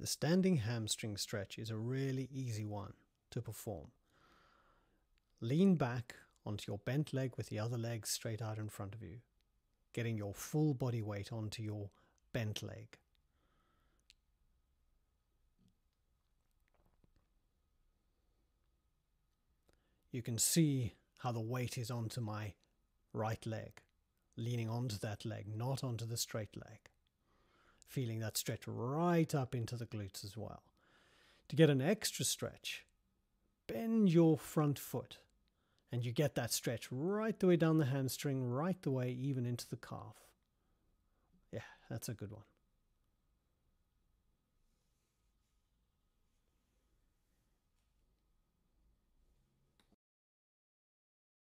The standing hamstring stretch is a really easy one to perform. Lean back onto your bent leg with the other leg straight out in front of you, getting your full body weight onto your bent leg. You can see how the weight is onto my right leg, leaning onto that leg, not onto the straight leg. Feeling that stretch right up into the glutes as well. To get an extra stretch, bend your front foot and you get that stretch right the way down the hamstring, right the way even into the calf. Yeah, that's a good one.